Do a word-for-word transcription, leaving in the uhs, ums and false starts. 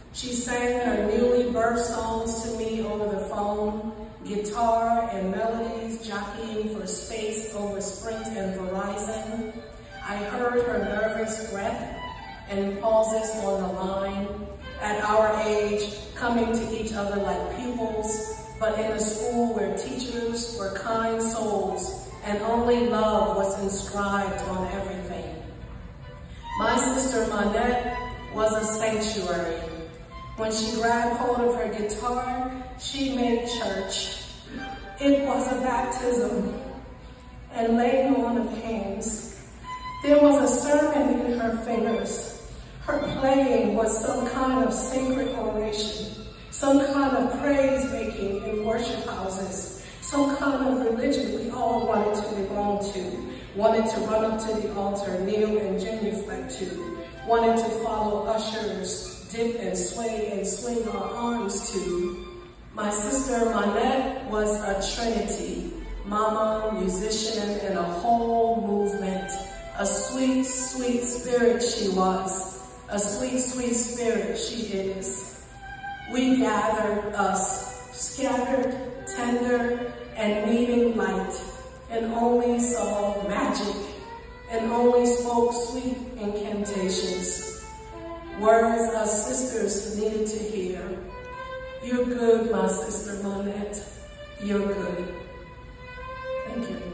She sang her newly birthed songs to me over the phone, guitar and melodies jockeying for space over Sprint and Verizon. I heard her nervous breath and pauses on the line. At our age, coming to each other like pupils, but in a school where teachers were kind souls and only love was inscribed on everything. My sister Monette was a sanctuary. When she grabbed hold of her guitar, she made church. It was a baptism and laying on of hands. There was a sermon in her fingers. Her playing was some kind of sacred oration, some kind of praise making in worship houses, some kind of religion we all wanted to belong to, wanted to run up to the altar, kneel and genuflect to, wanted to follow ushers, dip and sway and swing our arms to. My sister Monette was a trinity, mama, musician, and a whole movement. A sweet, sweet spirit she was. A sweet, sweet spirit she is. We gathered us, scattered, tender, and needing light, and only saw magic, and only spoke sweet incantations. Words us sisters needed to hear. You're good, my sister Monette. You're good. Thank you.